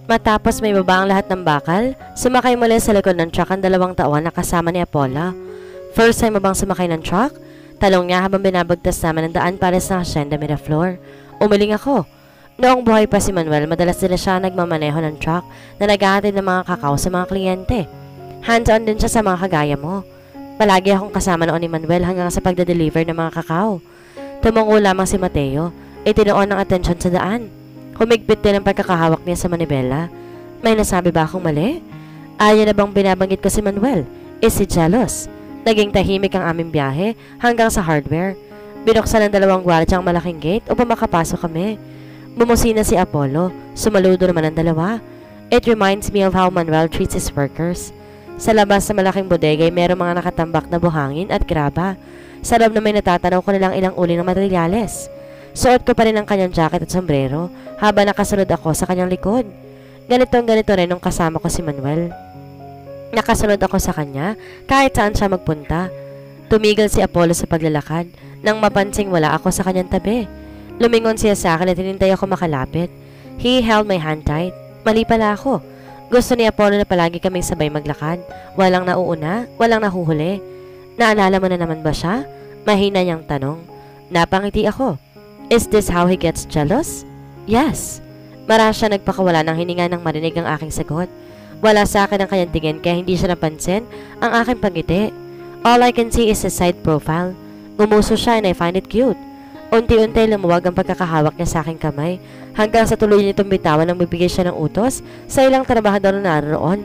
Matapos may baba ang lahat ng bakal, sumakay muli sa likod ng truck ang 2 taon na kasama ni Apollo. First time mo bang sumakay ng truck? Talong niya habang binabagtas naman ang daan para sa Hacienda Miraflor. Umiling ako. Noong buhay pa si Manuel, madalas din siya nagmamaneho ng truck na naghahatid ng mga kakao sa mga kliyente. Hands-on din siya sa mga kagaya mo. Palagi akong kasama noon ni Manuel hanggang sa pagde-deliver ng mga kakao. Tumungo lamang si Mateo, itinuon ng atensyon sa daan. Humigpit din ang pagkakahawak niya sa manibela. May nasabi ba akong mali? Ayaw na bang binabanggit ko si Manuel? Is he jealous? Naging tahimik ang aming biyahe hanggang sa hardware. Binuksan ng 2 gwardiya ang malaking gate upang makapasok kami. Bumusina si Apollo, sumaludo naman ang 2. It reminds me of how Manuel treats his workers. Sa labas sa malaking bodega ay merong mga nakatambak na buhangin at graba. Sa loob na may natatanaw ko nilang ilang uri ng materyales. Suot ko pa rin ang kanyang jacket at sombrero habang nakasunod ako sa kanyang likod. Ganito rin nung kasama ko si Manuel. Nakasunod ako sa kanya kahit saan siya magpunta. Tumigil si Apollo sa paglalakad nang mapansing wala ako sa kanyang tabi. Lumingon siya sa akin at hinintay ako makalapit. He held my hand tight. Mali pala ako. Gusto ni Apollo na palagi kaming sabay maglakad. Walang nauuna, walang nahuhuli. Naalala mo na naman ba siya? Mahina niyang tanong. Napangiti ako. Is this how he gets jealous? Yes. Marahil siya nagpakawala ng hininga nang marinig ang aking sagot. Wala sa akin ang kanyang tingin kaya hindi siya napansin ang aking pangiti. All I can see is his side profile. Gumuso siya and I find it cute. Unti-unti lumuwag ang pagkakahawak niya sa aking kamay hanggang sa tuloy nitong bitawan nang bibigay siya ng utos sa ilang trabahador na naroon.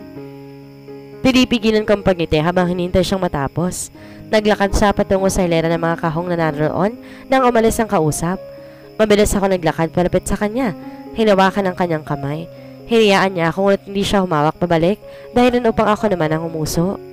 Pinipigilan ko ang pangiti habang hinintay siyang matapos. Naglakad siya patungo sa hilera ng mga kahong na naroon nang umalis ang kausap. Mabilis ako naglakad palapit sa kanya. Hinawakan ang kanyang kamay. Hinayaan niya ako ngunit hindi siya humawak pabalik dahilan upang ako naman ang umuso.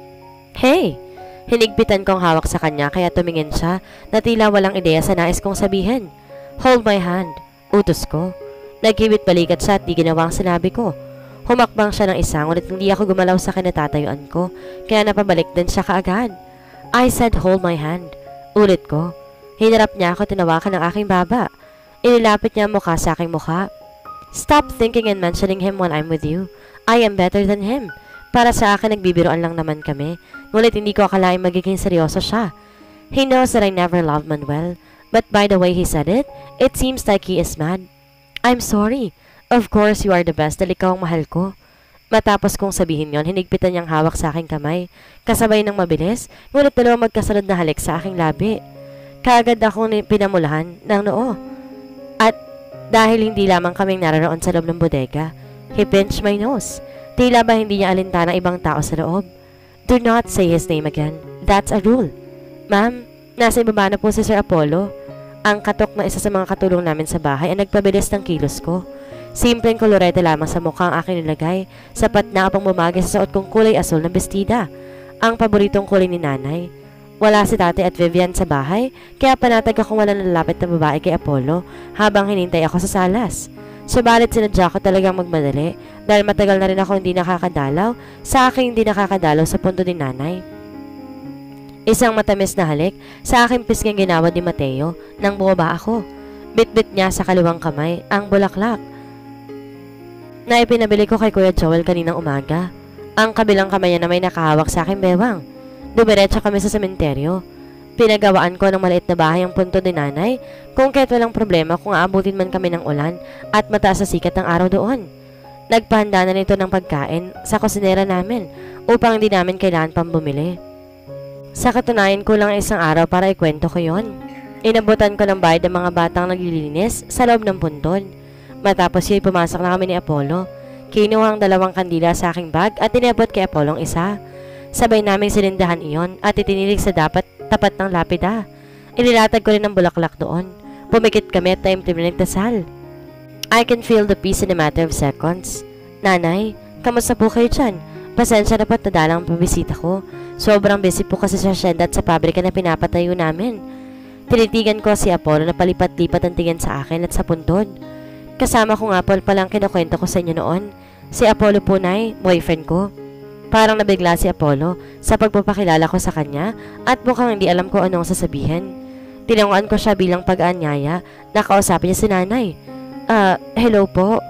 Hey! Hinigpitan kong hawak sa kanya kaya tumingin siya na tila walang ideya sa nais kong sabihin. Hold my hand. Utos ko. Nagkiwit balikat siya at di ginawa ang sinabi ko. Humakbang siya ng isa ngunit hindi ako gumalaw sa kinatatayuan ko kaya napabalik din siya kaagad. I said hold my hand. Ulit ko. Hinarap niya ako tinawakan ng aking baba. Inilapit niya ang mukha sa aking mukha. Stop thinking and mentioning him when I'm with you. I am better than him. Para sa akin nagbibiroan lang naman kami. Ngunit hindi ko akalaing magiging seryoso siya. He knows that I never loved Manuel. But by the way he said it, it seems like he is mad. I'm sorry. Of course you are the best dahil ikaw ang mahal ko. Matapos kong sabihin yon, hinigpitan niyang hawak sa aking kamay. Kasabay ng mabilis, ngunit dalawang magkasunod na halik sa aking labi. Kaagad akong pinamulahan ng noo. At dahil hindi lamang kaming naroon sa loob ng bodega, he pinched my nose. Tila ba hindi niya alintana ibang tao sa loob? Do not say his name again. That's a rule. Ma'am, nasa ibaba na po si Sir Apollo. Ang katok na isa sa mga katulong namin sa bahay ay nagpabilis ng kilos ko. Simpleng kolorete lamang sa mukha ang aking nilagay. Sapat na upang bumagay sa suot kong kulay asul na bestida. Ang paboritong kulay ni nanay. Wala si Tate at Vivian sa bahay, kaya panatag akong walang lalapit na babae kay Apollo habang hinintay ako sa salas. Subalit sinadya ko talagang magmadali dahil matagal na rin ako hindi nakakadalaw sa aking hindi nakakadalaw sa punto ni nanay. Isang matamis na halik sa aking pisngang ginawa ni Mateo nang bumaba ako. Bitbit niya sa kaliwang kamay ang bulaklak na ipinabili ko kay Kuya Joel kaninang umaga. Ang kabilang kamay niya na may nakahawak sa aking bewang. Dumiretso kami sa sementeryo. Pinagawaan ko ng maliit na bahay ang punto ni nanay kung kaya't walang problema kung aabutin man kami ng ulan at mataas sa sikat ng araw doon. Nagpahanda na nito ng pagkain sa kusinera namin upang hindi namin kailangan pang bumili. Sa katunayan ko lang isang araw para ikwento ko yon. Inabutan ko ng bayad ng mga batang naglilinis sa loob ng puntod. Matapos yun pumasok na kami ni Apollo. Kinuha ang 2 kandila sa aking bag at inabot kay Apollo ang isa. Sabay naming sinindahan iyon at itinilig sa tapat ng lapida. Inilatag ko rin ang bulaklak doon. Pumikit kami at taimtim na nagdasal. I can feel the peace in a matter of seconds. Nanay, kamusta po kayo dyan? Pasensya na po at nadalang ang pabisita ko. Sobrang busy po kasi sa hacienda at sa pabrika na pinapatayo namin. Tinitigan ko si Apollo na palipat-lipat ang tingin sa akin at sa puntod. Kasama ko nga po palang kinukwento ko sa inyo noon. Si Apollo po, Nay, boyfriend ko. Parang nabigla si Apollo sa pagpapakilala ko sa kanya at mukhang hindi alam ko anong sasabihin. Tinanguan ko siya bilang pag-aanyaya na kausapin niya si nanay. Hello po.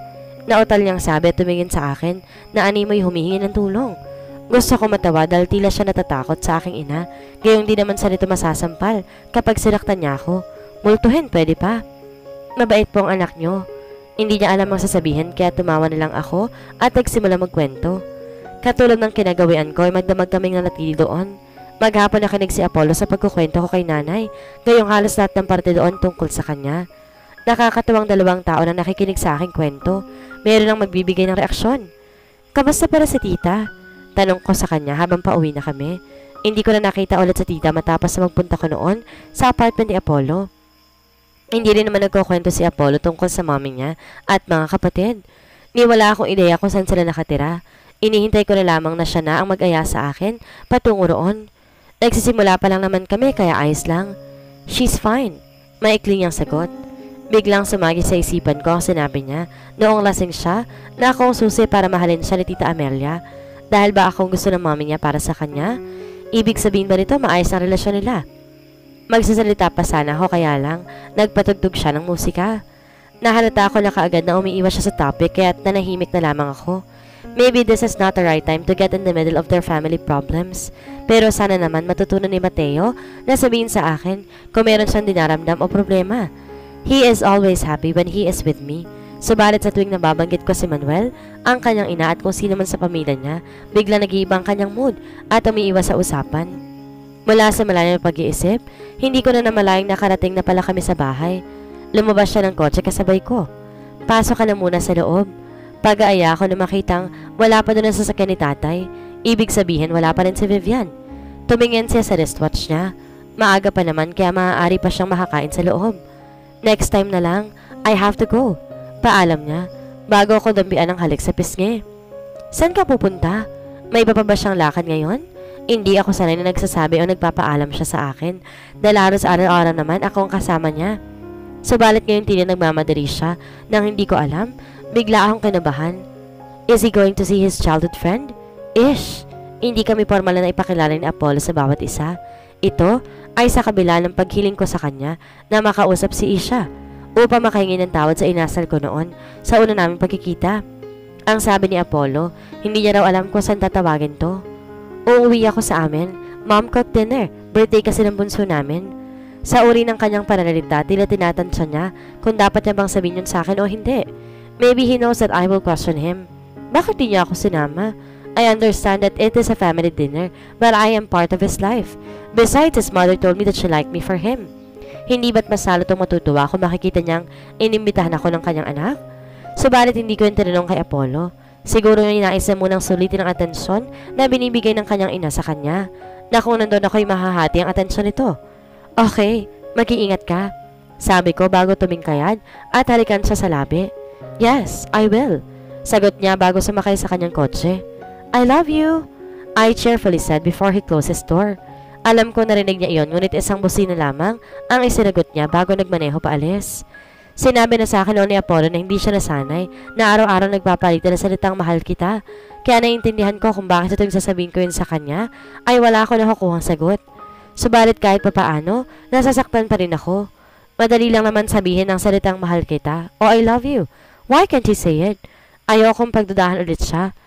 Nautal niyang sabi at tumingin sa akin na animoy humihingi ng tulong. Gusto ko matawa dahil tila siya natatakot sa aking ina, gayong di naman sa nito masasampal kapag sinaktan niya ako. Multuhin, pwede pa. Mabait po ang anak niyo. Hindi niya alam ang sasabihin kaya tumawa na lang ako at nagsimula magkwento. Katulad ng kinagawian ko ay magdamag kaming nanatili doon. Maghapon nakinig si Apollo sa pagkukwento ko kay nanay, gayong halos lahat ng parte doon tungkol sa kanya. Nakakatuwang 2 tao na nakikinig sa aking kwento. Meron ang magbibigay ng reaksyon. Kamusta para si tita? Tanong ko sa kanya habang pauwi na kami. Hindi ko na nakita ulit sa tita matapos na magpunta ko noon sa apartment ni Apollo. Hindi rin naman nagkukwento si Apollo tungkol sa mommy niya at mga kapatid. Wala akong ideya kung saan sila nakatira. Inihintay ko na lamang na siya na ang mag-aya sa akin patungo roon. Nagsisimula pa lang naman kami kaya ayos lang. She's fine. Maikling niyang sagot. Biglang sumagi sa isipan ko ang sinabi niya noong lasing siya na ako ang susi para mahalin siya ni Tita Amelia. Dahil ba akong gusto ng mommy niya para sa kanya? Ibig sabihin ba nito maayos ang relasyon nila? Magsasalita pa sana ako kaya lang nagpatugtog siya ng musika. Nahalata ako na kaagad na umiiwas siya sa topic kaya nanahimik na lamang ako. Maybe this is not the right time to get in the middle of their family problems. Pero sana naman matutunan ni Mateo na sabihin sa akin kung meron siyang dinaramdam o problema. He is always happy when he is with me. Subalit sa tuwing nababanggit ko si Manuel, ang kanyang ina at kung sino man sa pamilya niya, bigla nag-iibang kanyang mood at umiiwas sa usapan. Mula sa malalim na pag-iisip, hindi ko na namalayang nakarating na pala kami sa bahay. Lumabas siya ng kotse kasabay ko. Pasok ka na muna sa loob. Pag-aaya ako na makitang wala pa doon ang sasakyan ni tatay. Ibig sabihin wala pa rin si Vivian. Tumingin siya sa wristwatch niya. Maaga pa naman kaya maaari pa siyang makakain sa loob. Next time na lang, I have to go. Paalam niya, bago ako dambian ng halik sa pisngi. Saan ka pupunta? May iba pa ba siyang lakad ngayon? Hindi ako sanay na nagsasabi o nagpapaalam siya sa akin. Dahil halos araw-araw naman ako ang kasama niya. Subalit ngayon tila nagmamadali siya nang hindi ko alam, bigla akong kinabahan. Is he going to see his childhood friend? Ish! Hindi kami formal na ipakilala ni Apollo sa bawat isa. Ito ay sa kabila ng paghiling ko sa kanya na makausap si Isha upang makahingi ng tawad sa inasal ko noon sa una naming pagkikita. Ang sabi ni Apollo, hindi niya raw alam kung saan tatawagin to. Uuwi ako sa amin. Mom cooked dinner. Birthday kasi ng bunso namin. Sa uri ng kanyang pananalita, tila tinatansya niya kung dapat niya bang sabihin yun sa akin o hindi. Maybe he knows that I will question him. Bakit di niya ako sinama? I understand that it is a family dinner, but I am part of his life. Besides, his mother told me that she liked me for him. Hindi ba't masalo itong matutuwa kung makikita niyang inimbitahan ako ng kanyang anak? Subalit hindi ko yung tinanong kay Apollo. Siguro yung inais na munang sulitin ang atensyon na binibigay ng kanyang ina sa kanya, na kung nandun ako'y mahahati ang atensyon nito. Okay, mag-iingat ka, sabi ko bago tumingkayad at halikan siya sa labi. Yes, I will, sagot niya bago sumakay sa kanyang kotse. I love you, I cheerfully said before he closed his door. Alam ko narinig niya iyon ngunit isang busina lamang ang isinagot niya bago nagmaneho paalis. Sinabi na sa akin noon ni Apollo na hindi siya nasanay na araw-araw nagpapalitan ng salitang mahal kita. Kaya naiintindihan ko kung bakit ito yung sasabihin ko yun sa kanya ay wala ako nakukuhang sagot. Subalit kahit papaano, nasasaktan pa rin ako. Madali lang naman sabihin ang salitang mahal kita o I love you. Why can't he say it? Ayokong pagdudahan ulit siya.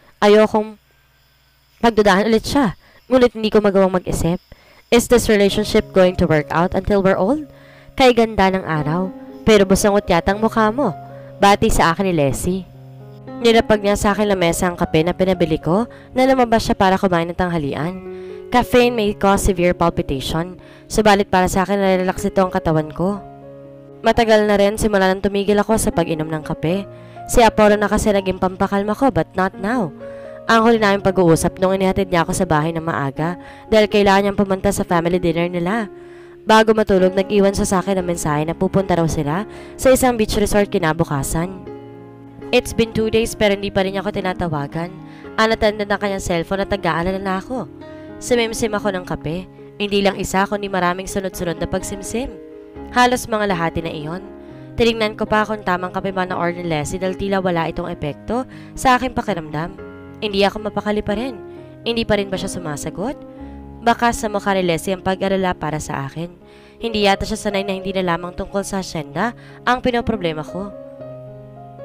Ngunit hindi ko magawang mag-isip. Is this relationship going to work out until we're old? Kay ganda ng araw, pero busangot yatang mukha mo. Bati sa akin ni Leslie. Nilapag niya sa akin lamesa ang kape na pinabili ko na lumabas siya para kumain ng tanghalian. Caffeine may cause severe palpitation, subalit para sa akin narirelax ito ang katawan ko. Matagal na rin simula nang tumigil ako sa pag-inom ng kape. Si Apollo na kasi naging pampakalma ko but not now. Ang huli namin pag-uusap nung inihatid niya ako sa bahay ng maaga dahil kailangan niyang pumunta sa family dinner nila. Bago matulog, nag-iwan sa akin ng mensahe na pupunta raw sila sa isang beach resort kinabukasan. It's been 2 days pero hindi pa rin niya ako tinatawagan. Unattended na kanyang cellphone at nag-aalala na ako. Sumimsim ako ng kape. Hindi lang isa kundi maraming sunod-sunod na pagsimsim. Halos mga lahati na iyon. Tinignan ko pa kung tamang kape ba na order ni Leslie dahil tila wala itong epekto sa aking pakiramdam. Hindi ako mapakali pa rin. Hindi pa rin ba siya sumasagot? Baka sa mukha ni Leslie ang pag-alala para sa akin. Hindi yata siya sanay na hindi na lamang tungkol sa asyenda ang pinoproblema ko.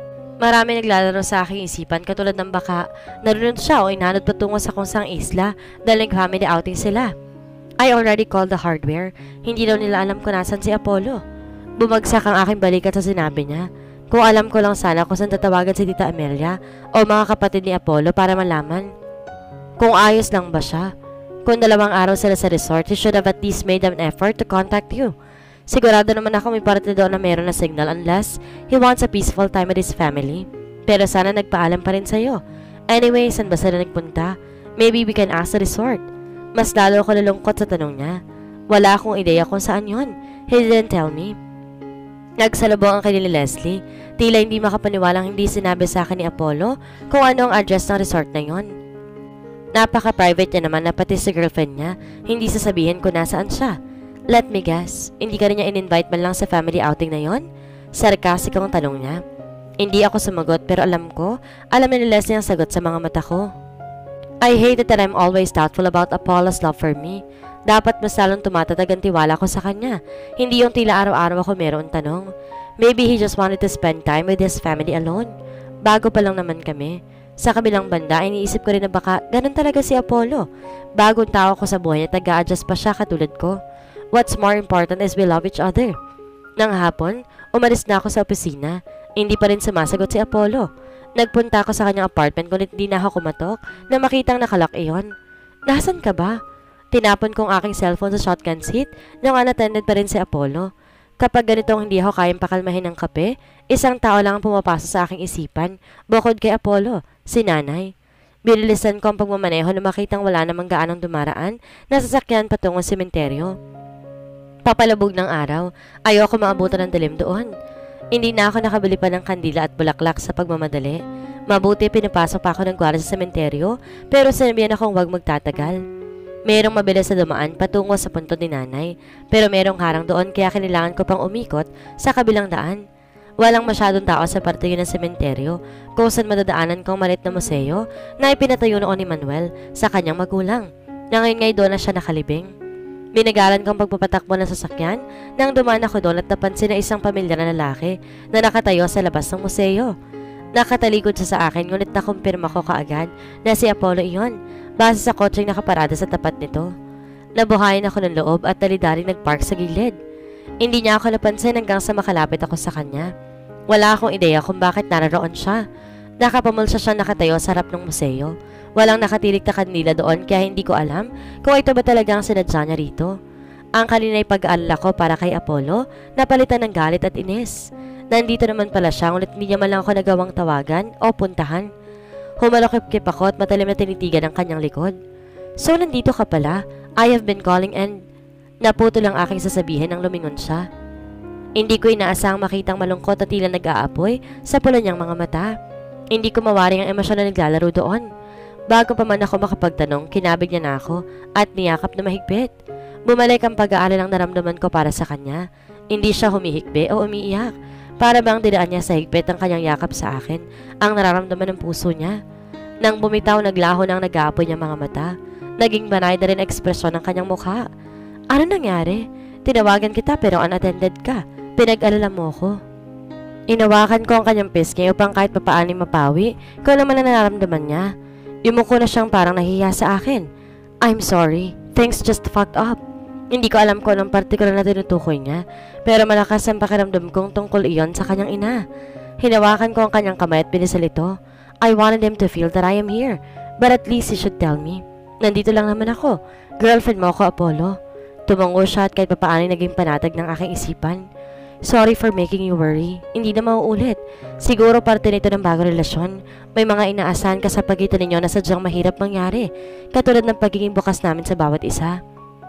Marami naglalaro sa aking isipan katulad ng baka narunod siya o inanod patungo sa kung saang isla dahil nag-family outing sila. I already called the hardware. Hindi daw nila alam kung nasan si Apollo. Bumagsak ang aking balikat sa sinabi niya. Kung alam ko lang sana kung saan tatawagan si Tita Amelia o mga kapatid ni Apollo para malaman kung ayos lang ba siya. Kung 2 araw sila sa resort, he should have at least made an effort to contact you. Sigurado naman ako may parte doon na meron na signal unless he wants a peaceful time with his family. Pero sana nagpaalam pa rin sa'yo. Anyway, saan ba sila nagpunta? Maybe we can ask the resort. Mas lalo ako nalungkot sa tanong niya. Wala akong ideya kung saan yon. He didn't tell me. Nagsalubong ang kay ni Leslie. Tila hindi makapaniwalang hindi sinabi sa akin ni Apollo kung ano ang address ng resort na yon. Napaka-private niya naman na pati sa girlfriend niya, hindi sasabihin kung nasaan siya. Let me guess, hindi ka rin niya in-invite man lang sa family outing na yon? Sarcastic ang tanong niya. Hindi ako sumagot pero alam ni Leslie ang sagot sa mga mata ko. I hate it that I'm always doubtful about Apollo's love for me. Dapat mas lalong tumatatag ang tiwala ko sa kanya. Hindi yung tila araw-araw ako meron tanong. Maybe he just wanted to spend time with his family alone. Bago pa lang naman kami. Sa kabilang banda, iniisip ko rin na baka ganun talaga si Apollo. Bagong tao ko sa buhay niya, taga-adjust pa siya katulad ko. What's more important is we love each other. Nang hapon, umalis na ako sa opisina. Hindi pa rin sumasagot si Apollo. Nagpunta ako sa kanyang apartment ngunit hindi na ako kumatok na makitang nakalak iyon. Nasaan ka ba? Tinapon kong aking cellphone sa shotgun seat nang unattended pa rin si Apollo. Kapag ganitong hindi ako kayang pakalmahin ng kape, isang tao lang ang pumapasok sa aking isipan, bukod kay Apollo, si Nanay. Binilisan ko ang pagmamaneho na makitang wala namang gaanong dumaraan na sasakyan patungong sementeryo. Papalabog ng araw, ayoko maabutan ng dilim doon. Hindi na ako nakabili pa ng kandila at bulaklak sa pagmamadali. Mabuti pinapasok pa ako ng gwardiya sa sementeryo pero sinabihan akong huwag magtatagal. Merong mabilis na dumaan patungo sa puntod ni Nanay pero merong harang doon kaya kailangan ko pang umikot sa kabilang daan. Walang masyadong tao sa parte ng sementeryo kung saan madadaanan kong maliit na museo na ipinatayo noon ni Manuel sa kanyang magulang na ngayon doon na siya nakalibing. Binagalan kong pagpapatakbo ng sasakyan nang dumaan ako doon at napansin na isang pamilya na lalaki na nakatayo sa labas ng museo. Nakatalikod siya sa akin ngunit nakumpirma ko kaagad na si Apollo iyon base sa kotseng nakaparada sa tapat nito. Nabuhayin ako ng loob at dali-dali nagpark sa gilid. Hindi niya ako napansin hanggang sa makalapit ako sa kanya. Wala akong ideya kung bakit naroon siya. Nakapamulsa siya nakatayo sa harap ng museo. Walang nakatirik na kandila doon kaya hindi ko alam kung ito ba talaga ang sinadya niya rito. Ang kanina'y pag-aalala ko para kay Apollo, napalitan ng galit at inis. Nandito naman pala siya ngunit hindi niya man lang ako nagawang tawagan o puntahan. Humalokip-kip ako at matalim na tinitigan ang kanyang likod. So nandito ka pala, I have been calling and... Naputo lang aking sasabihin nang lumingon siya. Hindi ko inaasahang makitang malungkot at tila nag-aapoy sa pula niyang mga mata. Hindi ko mawaring ang emosyon na naglalaro doon. Bago pa man ako makapagtanong, kinabig niya na ako at niyakap na mahigpit. Bumalik ang pag-aalala ng naramdaman ko para sa kanya. Hindi siya humihikbi o umiiyak. Para bang dinaan niya sa higpit ang kanyang yakap sa akin, ang nararamdaman ng puso niya. Nang bumitaw, naglaho ng nag-aapoy niyang mga mata. Naging banay na rin ekspresyon ng kanyang mukha. Ano nangyari? Tinawagan kita pero unattended ka. Pinag-alala mo ko. Inawakan ko ang kanyang pisngi upang kahit papaani mapawi kung naman ang nararamdaman niya. Yumuko na siyang parang nahihiya sa akin. I'm sorry. Things just fucked up. Hindi ko alam kung anong partikular na tinutukoy niya, pero malakas ang pakiramdam kong tungkol iyon sa kanyang ina. Hinawakan ko ang kanyang kamay at binisil ito. I wanted him to feel that I am here, but at least he should tell me. Nandito lang naman ako. Girlfriend mo ako, Apollo. Tumango siya at kahit papaano naging panatag ng aking isipan. Sorry for making you worry. Hindi na mauulit. Siguro parte nito ng bagong relasyon. May mga inaasahan ka sa pagitan ninyo na sadyang mahirap mangyari, katulad ng pagiging bukas namin sa bawat isa.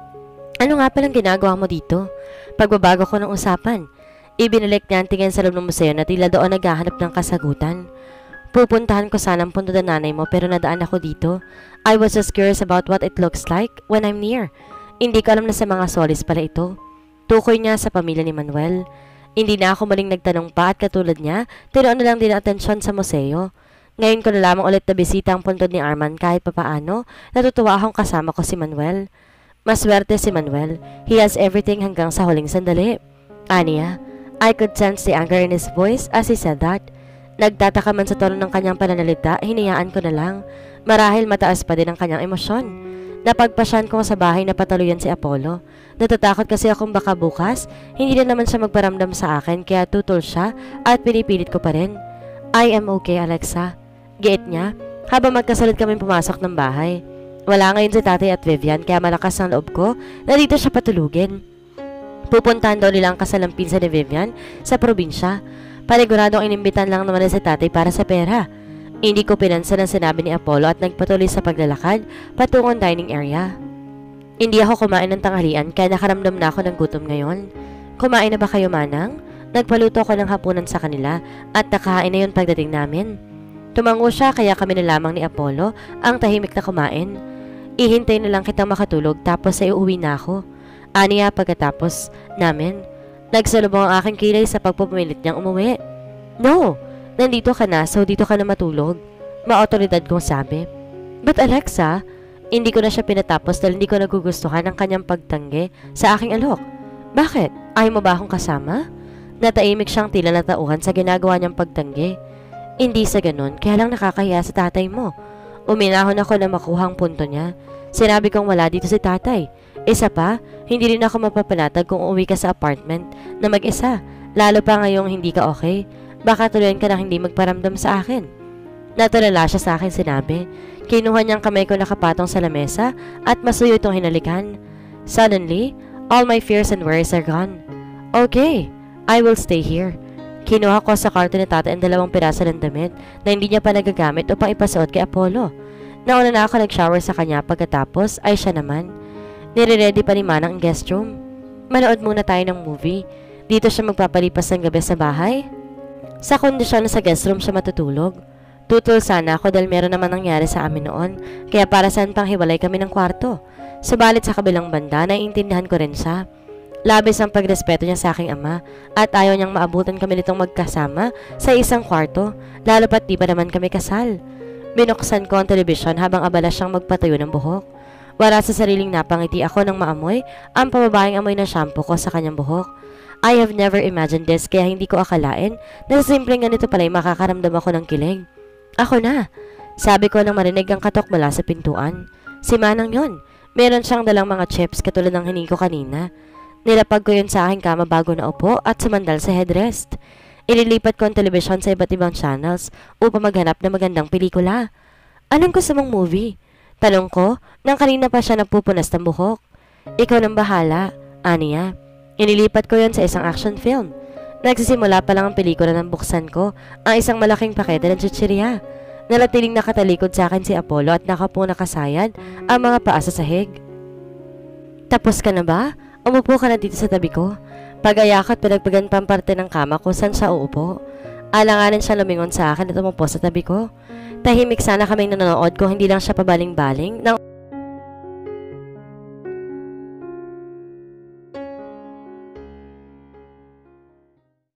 Ano nga palang ginagawa mo dito? Pagbabago ko ng usapan. Ibinalik niya ang tingin sa loob ng museo na tila doon naghahanap ng kasagutan. Pupuntahan ko sana ang punto ng nanay mo pero nadaan ako dito. I was just curious about what it looks like when I'm near. Hindi ko alam na sa mga solis pala ito. Tukoy niya sa pamilya ni Manuel. Hindi na ako maling nagtanong pa at katulad niya, tinuon na lang din ang atensyon sa museo. Ngayon ko na lamang ulit na bisita ang puntod ni Arman kahit papaano, natutuwa akong kasama ko si Manuel. Maswerte si Manuel. He has everything hanggang sa huling sandali. Aniya, I could sense the anger in his voice as he said that. Nagtataka man sa tono ng kanyang pananalita, hinayaan ko na lang. Marahil mataas pa din ang kanyang emosyon. Napagpasyan ko sa bahay na patuluyan si Apollo. Natatakot kasi akong baka bukas, hindi na naman siya magparamdam sa akin kaya tutol siya at pinipilit ko pa rin. I am okay, Alexa. Giit niya, habang magkasalad kami pumasok ng bahay. Wala ngayon si tatay at Vivian kaya malakas ang loob ko na dito siya patulugin. Pupuntahan daw nila ang kasalampinsa ni Vivian sa probinsya. Paniguradong inimbitan lang naman si tatay para sa pera. Hindi ko pinansin ang sinabi ni Apollo at nagpatuloy sa paglalakad patungong dining area. Hindi ako kumain ng tanghalian kaya nakaramdam na ako ng gutom ngayon. Kumain na ba kayo, Manang? Nagpaluto ako ng hapunan sa kanila at nakahain na yun pagdating namin. Tumango siya kaya kami na lamang ni Apollo ang tahimik na kumain. Ihintay na lang kitang makatulog tapos ay uuwi na ako. Aniya pagkatapos namin. Nagsalubong ang aking kilay sa pagpupumilit niyang umuwi. No! Nandito ka na, so dito ka na matulog. Maotoridad kong sabi. But Alexa, hindi ko na siya pinatapos dahil hindi ko nagugustuhan ang kanyang pagtanggi sa aking alok. Bakit? Ayaw mo ba akong kasama? Nataimik siyang tila natauhan sa ginagawa niyang pagtanggi. Hindi sa ganun, kaya lang nakakahiya sa tatay mo. Uminahon ako na makuha ang punto niya. Sinabi kong wala dito si tatay. Isa pa, hindi rin ako mapapanatag kung uuwi ka sa apartment na mag-isa. Lalo pa ngayong hindi ka okay. Baka tuluyan ka na hindi magparamdam sa akin. Natulala siya sa akin sinabi. Kinuha niyang kamay ko nakapatong sa lamesa at masuyo itong hinalikan. Suddenly, all my fears and worries are gone. Okay, I will stay here. Kinuha ko sa kwarto ni tatay ang 2 piraso ng damit na hindi niya pa nagagamit upang ipasuot kay Apollo. Nauna na ako nag-shower sa kanya pagkatapos ay siya naman. Nire-ready pa ni Manang ang guest room. Manood muna tayo ng movie. Dito siya magpapalipas ng gabi sa bahay. Sa kondisyon na sa guest room siya matutulog. Tutol sana ako dahil meron naman nangyari sa amin noon. Kaya para saan pang hiwalay kami ng kwarto. Subalit sa kabilang banda, naiintindihan ko rin siya. Labis ang pagrespeto niya sa aking ama at ayaw niyang maabutan kami nitong magkasama sa isang kwarto, lalo pat di pa naman kami kasal. Binuksan ko ang telebisyon habang abala siyang magpatayo ng buhok. Wala sa sariling napangiti ako nang maamoy ang pababaeng amoy ng shampoo ko sa kanyang buhok. I have never imagined this kaya hindi ko akalain na sa simpleng ganito pala'y makakaramdam ako ng kilig. Ako na, sabi ko nang marinig ang katok mula sa pintuan. Si Manang yon, meron siyang dalang mga chips katulad ng hiningi ko kanina. Nilapag ko yun sa aking kama bago na upo at sumandal sa headrest. Ililipat ko ang telebisyon sa iba't ibang channels upang maghanap ng magandang pelikula. Anong gusto mong movie? Tanong ko nang kanina pa siya nagpupunas ng buhok. Ikaw nang bahala, aniya. Inilipat ko yon sa isang action film. Nagsisimula pa lang ang pelikula nang buksan ko ang isang malaking pakete ng chichirya. Nalatiling nakatalikod sa akin si Apollo at nakapo nakasayad ang mga paa sa sahig. Tapos ka na ba? Umupo ka na dito sa tabi ko. Pag-ayak at pinagpagan pang parte ng kama ko saan siya uupo. Alanganin siya lumingon sa akin at umupo sa tabi ko. Tahimik sana kaming nanonood kung hindi lang siya pabaling-baling nang